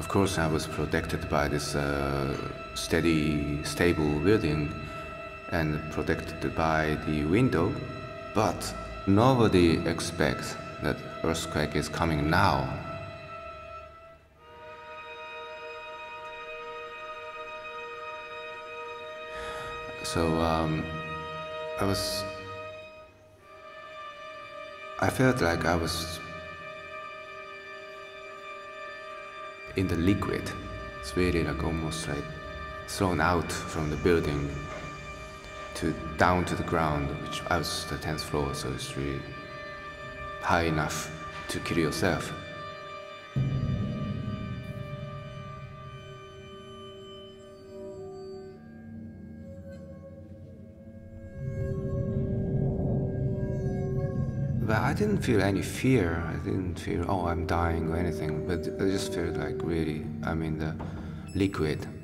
course, I was protected by this steady, stable building and protected by the window, but nobody expects that earthquake is coming now. So I felt like I was in the liquid. It's really like almost like thrown out from the building down to the ground, which I was the 10th floor, so it's really high enough to kill yourself. But I didn't feel any fear. I didn't feel, oh, I'm dying or anything, but I just felt like really I'm in the liquid.